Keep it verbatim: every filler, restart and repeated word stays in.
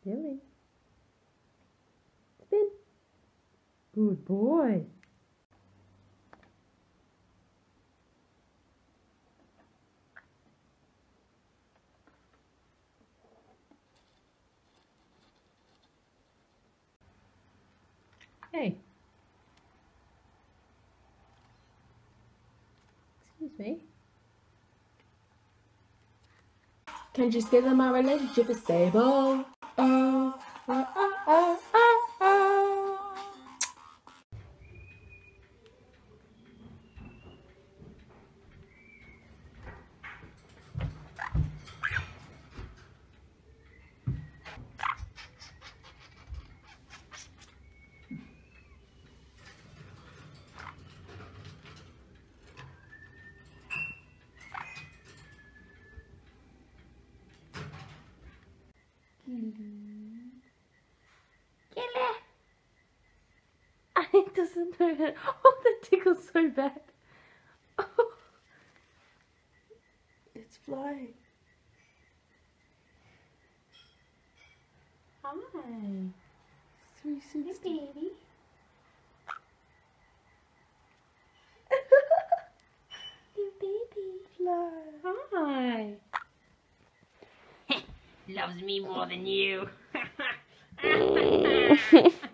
doing? Spin. Good boy. Hey. Excuse me. Can't you see that my relationship is stable? Oh, oh, oh, oh, oh, oh. It doesn't know that. Oh, that tickles so bad. Oh. It's flying. Hi. three sixty. Hey, baby. You baby. Fly. Hi. Loves me more than you.